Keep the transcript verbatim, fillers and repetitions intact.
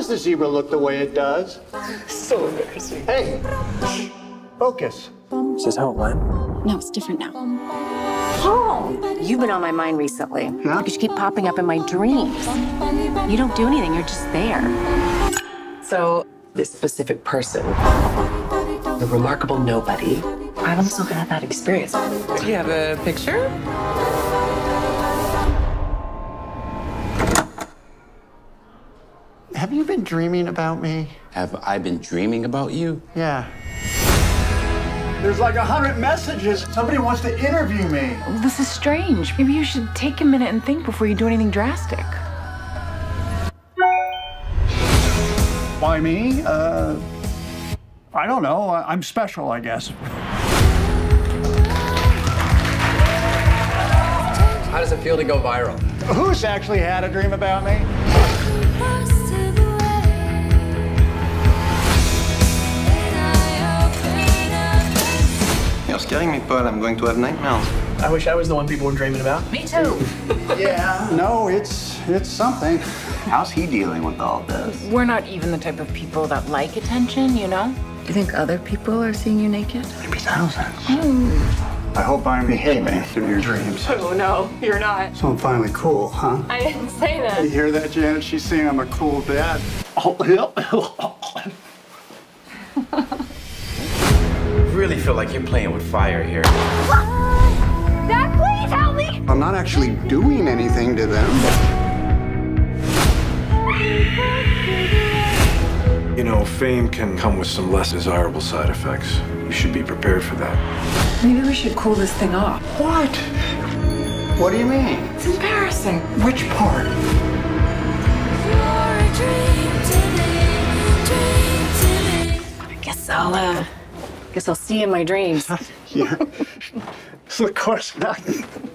does the zebra look the way it does? So embarrassing. Hey, shh, focus. Is this how it went? No, it's different now. Oh, you've been on my mind recently. Yeah? Because you keep popping up in my dreams. You don't do anything, you're just there. So, this specific person, the remarkable nobody, I've also had that experience. Do you have a picture? Have you been dreaming about me? Have I been dreaming about you? Yeah. There's like a hundred messages. Somebody wants to interview me. This is strange. Maybe you should take a minute and think before you do anything drastic. Why me? Uh, I don't know. I- I'm special, I guess. How does it feel to go viral? Who's actually had a dream about me? You're scaring me, Paul. I'm going to have nightmares. I wish I was the one people were dreaming about. Me too. Yeah. No, it's it's something. How's he dealing with all this? We're not even the type of people that like attention, you know? Do you think other people are seeing you naked? Maybe thousands. I hope I'm behaving in your dreams. Oh no, you're not. So I'm finally cool, huh? I didn't say You that. hear that, Janet? She's saying I'm a cool dad. I really feel like you're playing with fire here. Dad, please help me! I'm not actually doing anything to them. You know, fame can come with some less desirable side effects. You should be prepared for that. Maybe we should cool this thing off. What? What do you mean? It's embarrassing. Which part? I guess I'll, uh, guess I'll see you in my dreams. Yeah. Of course not.